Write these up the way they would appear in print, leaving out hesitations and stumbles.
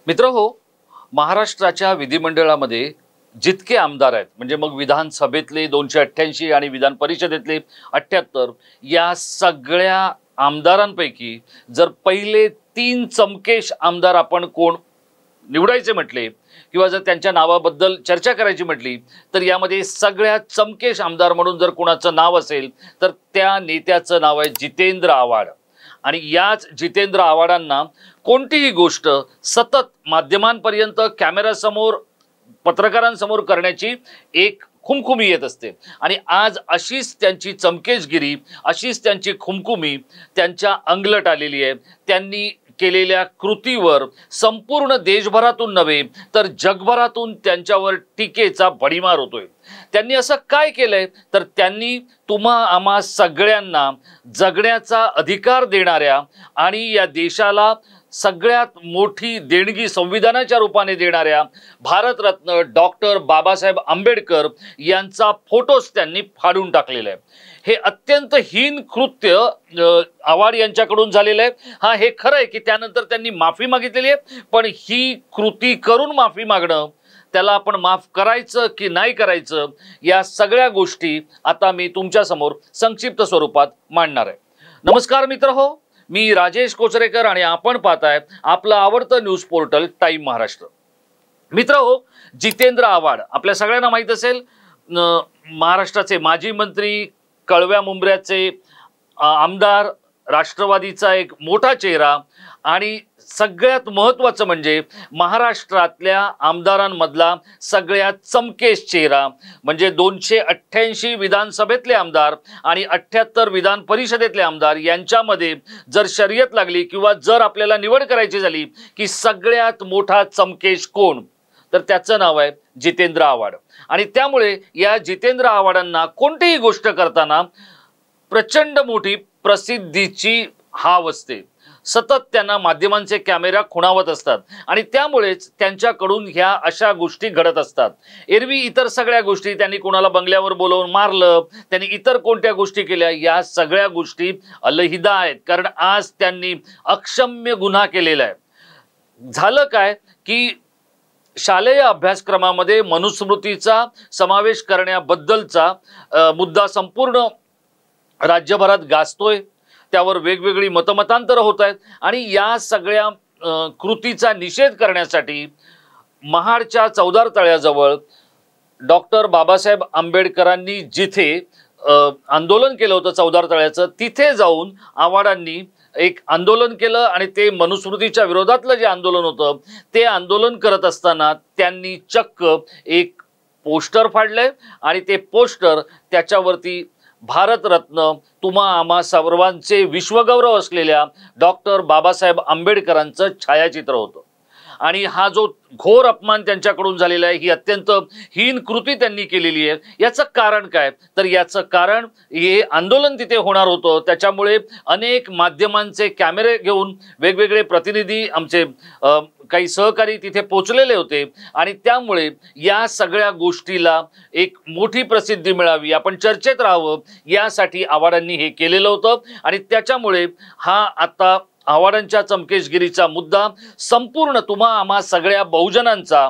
मित्रहो, महाराष्ट्राच्या विधिमंडळामध्ये जितके आमदार आहेत, म्हणजे मग विधानसभेतले 288 आणि विधान परिषदेतले 78, या सगळ्या आमदारांपैकी जर पहिले 3 चमकेश आमदार आपण कोण निवडायचे म्हटले किंवा जर त्यांच्या नावाबद्दल चर्चा करायची म्हटली, तर यामध्ये सगळ्यात चमकेश आमदार म्हणून जर कोणाचं नाव असेल तर त्या नेत्याचं नाव आहे जितेंद्र आव्हाड। आणि याच जितेंद्र आव्हाडांना कोणतीही गोष्ट सतत माध्यमांपर्यंत कॅमेरासमोर पत्रकारांसमोर करण्याची एक खुमखुमी येत असते। आणि आज अशीच त्यांची चमकेशगिरी, अशीच त्यांची खुमखुमी त्यांच्या अंगलट आलेली आहे। त्यांनी केलेल्या कृतीवर संपूर्ण देशभरातून नव्हे तर जगभरातून त्यांच्यावर टीकेचा भडीमार होतोय। त्यांनी असं काय केलंय तर त्यांनी तुम्हा आम्हा सगळ्यांना जगण्याचा अधिकार देणाऱ्या आणि या देशाला सगळ्यात मोठी देणगी संविधानाच्या रूपाने देणाऱ्या भारतरत्न डॉक्टर बाबासाहेब आंबेडकर यांचा फोटोच त्यांनी फाडून टाकलेला आहे। हे अत्यंत हीन कृत्य आव्हाड यांच्याकडून झालेलं आहे। हा, हे खरं आहे की त्यानंतर त्यांनी माफी मागितलेली आहे, पण ही कृती करून माफी मागणं, त्याला आपण माफ करायचं की नाही करायचं, या सगळ्या गोष्टी आता मी तुमच्या समोर संक्षिप्त स्वरूपात मांडणार आहे। नमस्कार मित्रहो, मी राजेश कोचरेकर आणि आपण पाहताय आपलं आवडतं न्यूज पोर्टल टाइम महाराष्ट्र। मित्रहो, जितेंद्र आव्हाड आपल्या सगळ्यांना माहित असेल, महाराष्ट्राचे माजी मंत्री, कळव्या मुंब्र्याचे आमदार, राष्ट्रवादीचा एक मोठा चेहरा आणि सगळ्यात महत्त्वाचं म्हणजे महाराष्ट्रातल्या आमदारांमधला सगळ्यात चमकेश चेहरा म्हणजे 288 विधानसभेतले आमदार आणि 78 विधान परिषदेतले आमदार यांच्यामध्ये जर शर्यत लागली किंवा जर आपल्याला निवड करायची झाली की सगळ्यात मोठा चमकेश कोण, तर त्याचं नाव आहे जितेंद्र आव्हाड। आणि त्यामुळे या जितेंद्र आव्हाडांना कोणतीही गोष्ट करताना प्रचंड मोठी प्रसिद्धीची हाव असते। सतत त्यांना माध्यमांचे कॅमेरा खुणावत असतात आणि त्यामुळेच त्यांच्याकडून ह्या अशा गोष्टी घडत असतात। एरवी इतर सगळ्या गोष्टी, त्यांनी कोणाला बंगल्यावर बोलवून मारलं, त्यांनी इतर कोणत्या गोष्टी केल्या, या सगळ्या गोष्टी अलहिदा आहेत, कारण आज त्यांनी अक्षम्य गुन्हा केलेला आहे। झालं काय की शालेय अभ्यासक्रमामध्ये मनुस्मृतीचा समावेश करण्याबद्दलचा मुद्दा संपूर्ण राज्यभरात गाजतोय, त्यावर वेगवेगळी मतमतांतर होत आहेत आणि या सगळ्या कृतीचा निषेध करण्यासाठी महाडच्या चौदार तळ्याजवळ डॉक्टर बाबासाहेब आंबेडकरांनी जिथे आंदोलन केलं होतं चौदार तळ्याचं, तिथे जाऊन आव्हाडांनी एक आंदोलन केलं आणि ते मनुस्मृतीच्या विरोधातलं जे आंदोलन होतं ते आंदोलन करत असताना त्यांनी चक्क एक पोस्टर फाडलंय आणि ते पोस्टर त्याच्यावरती भारतरत्न तुम्हा आम्हा सर्वांचे विश्वगौरव असलेल्या डॉक्टर बाबासाहेब आंबेडकरांचं छायाचित्र होतं। आणि हा जो घोर अपमान त्यांच्याकडून झालेला आहे, ही अत्यंत हीन कृती त्यांनी केलेली आहे। याचं कारण काय तर याचं कारण हे आंदोलन तिथे होणार होतं, त्याच्यामुळे अनेक माध्यमांचे कॅमेरे घेऊन वेगवेगळे प्रतिनिधी, आमचे काही सहकारी तिथे पोचलेले होते आणि त्यामुळे या सगळ्या गोष्टीला एक मोठी प्रसिद्धी मिळावी, आपण चर्चेत राहावं, यासाठी आव्हाडांनी हे केलेलं होतं। आणि त्याच्यामुळे हा आता आव्हाडांच्या चमकेशगिरीचा मुद्दा संपूर्ण तुम्हा आम्हा सगळ्या बहुजनांचा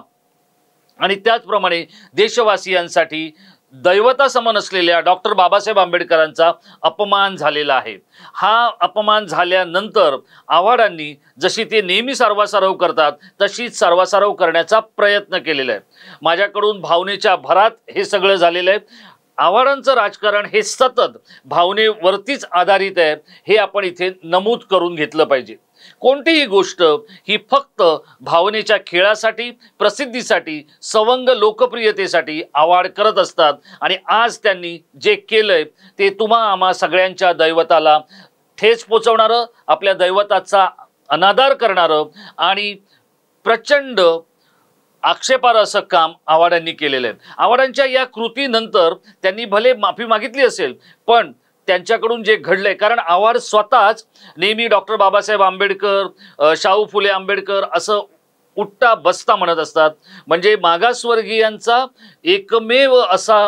आणि त्याचप्रमाणे देशवासियांसाठी दैवतासमान असलेल्या डॉक्टर बाबासाहेब आंबेडकरांचा अपमान झालेला आहे। हा अपमान झाल्यानंतर आव्हाडांनी जशी ते नेहमी सारवासारव करतात तशीच सारवासारव करण्याचा प्रयत्न केलेला आहे। माझ्याकडून भावनेच्या भरात हे सगळं झालेलं आहे। आव्हाडांचं राजकारण हे सतत भावनेवरतीच आधारित आहे, हे आपण इथे नमूद करून घेतलं पाहिजे। कोणतीही गोष्ट ही फक्त भावनेच्या खेळासाठी, प्रसिद्धीसाठी, सवंग लोकप्रियतेसाठी आव्हाड करत असतात। आणि आज त्यांनी जे केलंय ते तुम्हा आम्हा सगळ्यांच्या दैवताला ठेच पोचवणारं, आपल्या दैवताचा अनादर करणारं आणि प्रचंड आक्षेपार्ह असं काम आव्हाडांनी केलेलं आहे। आव्हाडांच्या या कृतीनंतर त्यांनी भले माफी मागितली असेल, पण त्यांच्याकडून जे घडलंय, कारण आव्हाड स्वतःच नेहमी डॉक्टर बाबासाहेब आंबेडकर, शाहू फुले आंबेडकर असं उठता बसता म्हणत असतात, म्हणजे मागासवर्गीयांचा एकमेव असा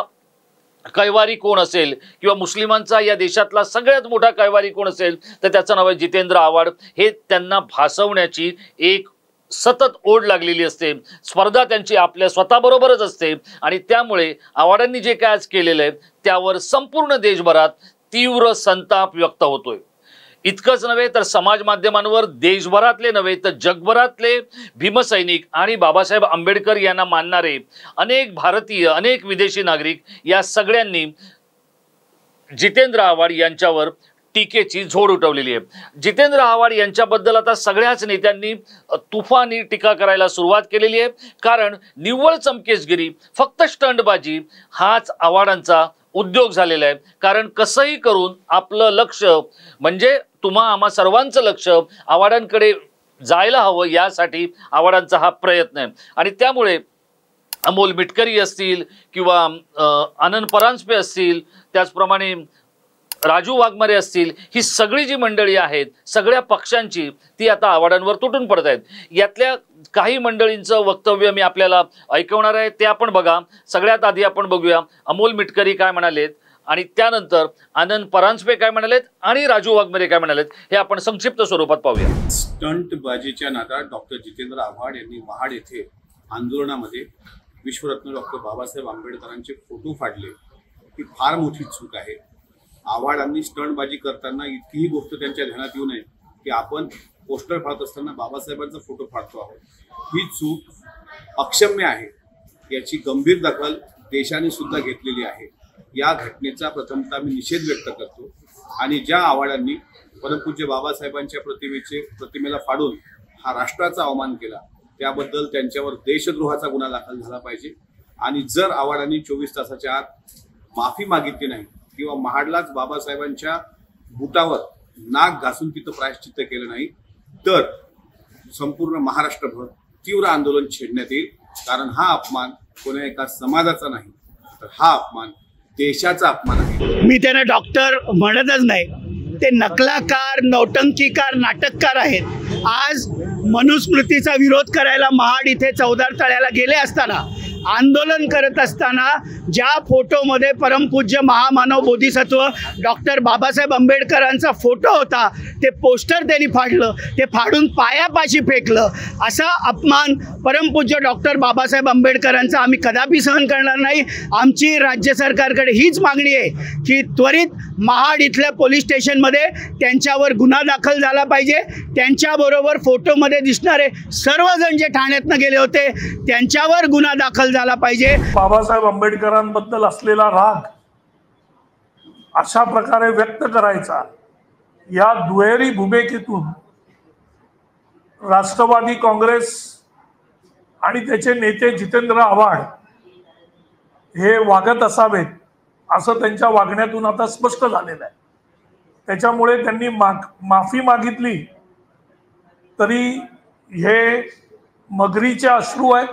कैवारी कोण असेल किंवा मुस्लिमांचा या देशातला सगळ्यात मोठा कैवारी कोण असेल तर त्याचं नाव आहे जितेंद्र आव्हाड। हे त्यांना भासवण्याची एक सतत ओढ लागलेली असते, स्पर्धा त्यांची आपल्या स्वतःबरोबरच असते आणि त्यामुळे आव्हाडांनी जे काय आज केलेलं आहे त्यावर संपूर्ण देशभरात तीव्र संताप व्यक्त होतोय. इतकंच नव्हे तर समाज माध्यमांवर देशभरातले नव्हे तर जगभरातले भीमसैनिक आणि बाबासाहेब आंबेडकर यांना मानणारे अनेक भारतीय, अनेक विदेशी नागरिक या सगळ्यांनी जितेंद्र आव्हाड यांच्यावर टीकेची झोड उठवलेली आहे. जितेंद्र आव्हाड यांच्याबद्दल आता सगळ्याच नेत्यांनी तुफानी टीका करायला सुरुवात केलेली आहे. कारण निव्वळ चमकेशगिरी, फक्त स्टंटबाजी हाच आव्हाडांचा उद्योग झालेला आहे. कारण कसंही करून आपलं लक्ष म्हणजे आम्हा सर्वांचं लक्ष आव्हाडांकडे जायला हवं यासाठी आव्हाडांचा हा प्रयत्न आहे. आणि त्यामुळे अमोल मिटकरी असतील किंवा आनंद परांजपे असतील, त्याचप्रमाणे राजू वाघमारे असतील, ही सगळी जी मंडळी आहेत सगळ्या पक्षांची ती आता आव्हाडांवर तुटून पडत आहेत. यातल्या काही मंडळींचं वक्तव्य मी आपल्याला ऐकवणार आहे, ते आपण बघा. सगळ्यात आधी आपण बघूया अमोल मिटकरी काय म्हणालेत आणि त्यानंतर आनंद परांजपे काय म्हणालेत आणि राजू वाघमारे काय म्हणालेत हे आपण संक्षिप्त स्वरूपात पाहूया. स्टंटबाजीच्या नादात डॉक्टर जितेंद्र आव्हाड यांनी महाड येथे आंदोलनामध्ये विश्वरत्न डॉक्टर बाबासाहेब आंबेडकरांचे फोटो फाडले. ही फार मोठी चूक आहे. आव्हाडांनी स्टंटबाजी करताना इतकीही गोष्ट त्यांच्या ध्यानात येऊ नये की आपण पोस्टर फाडत असताना बाबासाहेबांचा फोटो फाडतो आहोत. ही चूक अक्षम्य आहे. याची गंभीर दखल देशाने सुद्धा घेतलेली आहे. या घटनेचा प्रथमतः मी निषेध व्यक्त करतो आणि ज्या आव्हाडांनी परमपूज्य बाबासाहेबांच्या प्रतिमेला फाडून हा राष्ट्राचा अवमान केला त्याबद्दल त्यांच्यावर देशद्रोहाचा गुन्हा दाखल झाला पाहिजे. आणि जर आव्हाडांनी 24 तासाच्या आत माफी मागितली नाही किंवा महाडलाच बाबासाहेबांच्या बुटावर नाक घासून तिथं प्रायश्चित्त केलं नाही तर संपूर्ण महाराष्ट्रभर तीव्र आंदोलन छेडण्यात येईल. कारण हा अपमान कोणा एका समाजाचा नाही तर हा अपमान देशाचा अपमान आहे. मी त्यांना डॉक्टर म्हणतच नाही, ते नकलाकार, नौटंकीकार, नाटककार आहेत. आज मनुस्मृतीचा विरोध करायला महाड इथे चौदार तळ्याला गेले असताना, आंदोलन करत असताना ज्या फोटोमध्ये परमपूज्य महामानव बोधिसत्व डॉक्टर बाबासाहेब आंबेडकरांचा फोटो होता ते पोस्टर त्यांनी फाडलं, ते फाडून पायापाशी फेकलं. असा अपमान परमपूज्य डॉक्टर बाबासाहेब आंबेडकरांचा आम्ही कदापि सहन करणार नाही. आमची राज्य सरकारकडे हीच मागणी आहे की त्वरित महाड इथल्या पोलीस स्टेशनमध्ये त्यांच्यावर गुन्हा दाखल झाला पाहिजे. त्यांच्याबरोबर फोटोमध्ये दिसणारे सर्वजण जे ठाण्यातनं गेले होते त्यांच्यावर गुन्हा दाखल झाला पाहिजे. बाबासाहेब आंबेडकरांबद्दल असलेला राग अशा प्रकारे व्यक्त करायचा, या दुहेरी भूमिकेतून राष्ट्रवादी काँग्रेस आणि त्याचे नेते जितेंद्र आव्हाड हे वागत असावेत असं त्यांच्या वागण्यातून आता स्पष्ट झालेलं आहे. त्याच्यामुळे त्यांनी माफी मागितली तरी हे मगरीचे अश्रू आहेत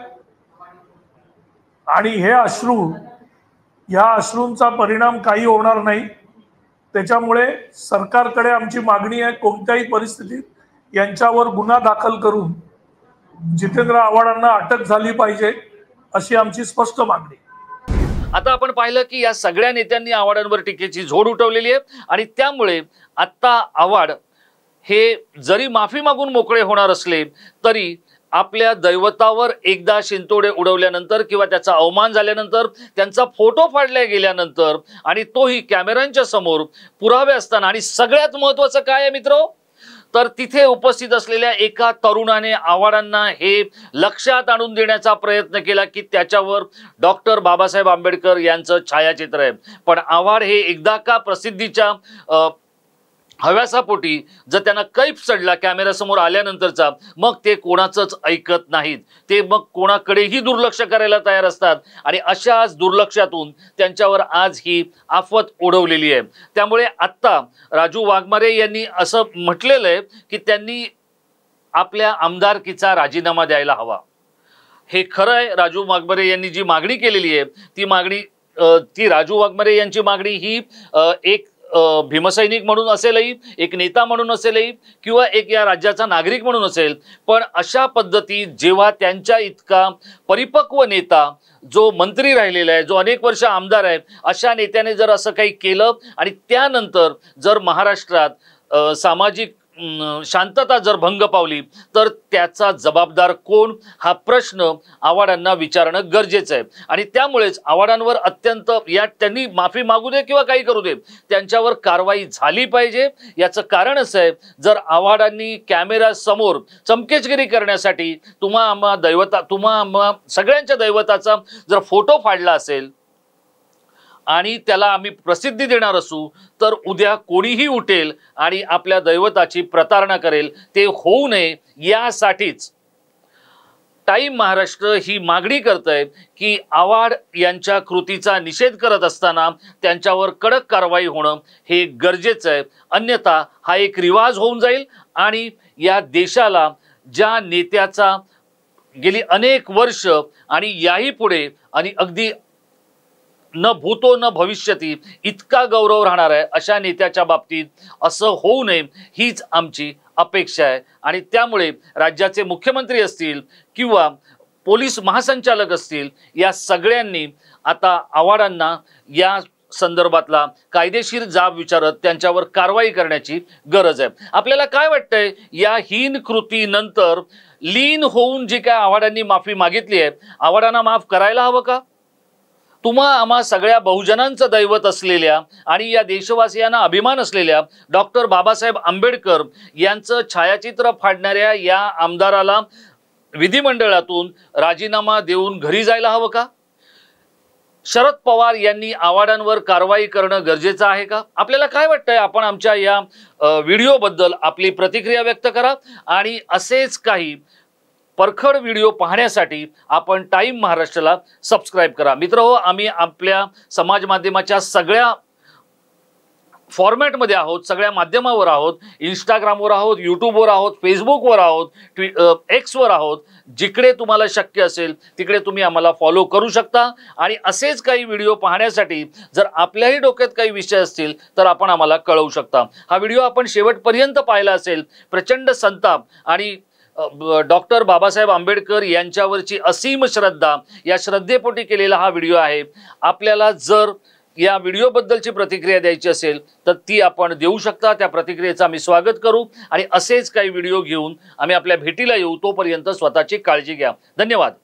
आणि हे अश्रू, या अश्रूंचा परिणाम काही होणार नाही. त्याच्यामुळे सरकारकडे आमची मागणी आहे, कोणत्याही परिस्थितीत यांच्यावर गुन्हा दाखल करून जितेंद्र आव्हाडांना अटक झाली पाहिजे अशी आमची स्पष्ट मागणी. आता आपण पाहिलं की या सगळ्या नेत्यांनी आव्हाडांवर टीकेची झोड उठवलेली आहे आणि त्यामुळे आता आव्हाड हे जरी माफी मागून मोकळे होणार असले तरी आपल्या दैवतावर एकदा शिंतोडे उडवल्यानंतर किंवा त्याचा अवमान झाल्यानंतर, त्यांचा फोटो फाडल्या गेल्यानंतर आणि तोही कॅमेऱ्यांच्या समोर पुरावे असताना, आणि सगळ्यात महत्त्वाचं काय आहे मित्रो, तर तिथे उपस्थित असलेल्या एका तरुणाने आव्हाडांना हे लक्षात आणून देण्याचा प्रयत्न केला की त्याच्यावर डॉक्टर बाबासाहेब आंबेडकर यांचं छायाचित्र आहे. पण आव्हाड हे एकदा का प्रसिद्धीच्या हव्यासापोटी जर त्यांना कैफ चढला कॅमेऱ्यासमोर आल्यानंतरचा, मग ते कोणाचंच ऐकत नाहीत. ते मग कोणाकडेही दुर्लक्ष करायला तयार असतात आणि अशाच दुर्लक्षातून त्यांच्यावर आज ही आफत ओढवलेली आहे. त्यामुळे आत्ता राजू वाघमारे यांनी असं म्हटलेलं आहे की त्यांनी आपल्या आमदारकीचा राजीनामा द्यायला हवा. हे खरं आहे. राजू वाघमारे यांनी जी मागणी केलेली आहे ती राजू वाघमारे यांची मागणी ही एक भीमसैनिक म्हणून असेलही, एक नेता म्हणून असेलही किंवा एक या राज्याचा नागरिक म्हणून असेल. पण अशा पद्धती जेव्हा त्यांच्या इतका परिपक्व नेता जो मंत्री राहिलेला आहे, जो अनेक वर्ष आमदार आहे, अशा नेत्याने जर असं काही केलं आणि त्यानंतर जर महाराष्ट्रात सामाजिक शांतता जर भंग पावली तर त्याचा जबाबदार कोण हा प्रश्न आव्हाडांना विचारणं गरजेचं आहे. आणि त्यामुळेच आव्हाडांवर अत्यंत त्यांनी माफी मागू दे किंवा काही करू दे, त्यांच्यावर कारवाई झाली पाहिजे. याचं कारण असं आहे, जर आव्हाडांनी कॅमेरा समोर चमकेचगिरी करण्यासाठी तुम्हा सगळ्यांच्या दैवताचा जर फोटो फाडला असेल आणि त्याला आम्ही प्रसिद्धी देणार असू, तर उद्या कोणीही उठेल आणि आपल्या दैवताची प्रतारणा करेल. ते होऊ नये यासाठीच टाइम महाराष्ट्र ही मागणी करतंय की आव्हाड यांच्या कृतीचा निषेध करत असताना त्यांच्यावर कडक कारवाई होणं हे गरजेचं आहे. अन्यथा हा एक रिवाज होऊन जाईल आणि या देशाला ज्या नेत्याचा गेली अनेक वर्ष आणि याही पुढे आणि अगदी न भूतो न भविष्यती इतका गौरव राहणार आहे, अशा नेत्याच्या बाबतीत असं होऊ नये हीच आमची अपेक्षा आहे. आणि त्यामुळे राज्याचे मुख्यमंत्री असतील किंवा पोलीस महासंचालक असतील, या सगळ्यांनी आता आव्हाडांना या संदर्भातला कायदेशीर जाब विचारत त्यांच्यावर कारवाई करण्याची गरज आहे. आपल्याला काय वाटतंय, या हीन कृतीनंतर लीन होऊन जी काय आव्हाडांनी माफी मागितली आहे, आव्हाडांना माफ करायला हवं का? आम्हा सगळ्या बहुजनांचं दैवत असलेल्या आणि या देशवासियांना अभिमान असलेल्या डॉक्टर बाबासाहेब आंबेडकर यांचं छायाचित्र फाडणाऱ्या या आमदाराला विधिमंडळातून राजीनामा देऊन घरी जायला हवं का? शरद पवार यांनी आव्हाडांवर कारवाई करणं गरजेचं आहे का? आपल्याला काय वाटतंय? आपण आमच्या या व्हिडिओबद्दल आपली प्रतिक्रिया व्यक्त करा आणि असेच काही परखड व्हिडिओ पाहण्यासाठी आपण टाइम महाराष्ट्राला सबस्क्राईब करा. मित्रहो, आम्ही आपल्या समाज माध्यमाच्या सगळ्या फॉर्मॅटमध्ये आहोत, सगळ्या माध्यमावर आहोत. इंस्टाग्रामवर आहोत, यूट्यूबवर आहोत, फेसबुकवर आहोत, एक्सवर आहोत. जिकडे तुम्हाला शक्य असेल तिकडे तुम्ही आम्हाला फॉलो करू शकता. आणि असेच काही व्हिडिओ पाहण्यासाठी जर आपल्याही डोक्यात काही विषय असतील तर आपण आम्हाला कळवू शकता. हा व्हिडिओ आपण शेवटपर्यंत पाहिला असेल. प्रचंड संताप आणि डॉक्टर बाबासाहेब आंबेडकर यांच्यावरची असीम श्रद्धा, या श्रद्धेपोटी केलेला हा व्हिडिओ आहे. आपल्याला जर या व्हिडिओबद्दलची प्रतिक्रिया द्यायची असेल तर ती आपण देऊ शकता. त्या प्रतिक्रियेचं आम्ही स्वागत करू आणि असेच काही व्हिडिओ घेऊन आम्ही आपल्या भेटीला येऊ. तोपर्यंत स्वतःची काळजी घ्या. धन्यवाद.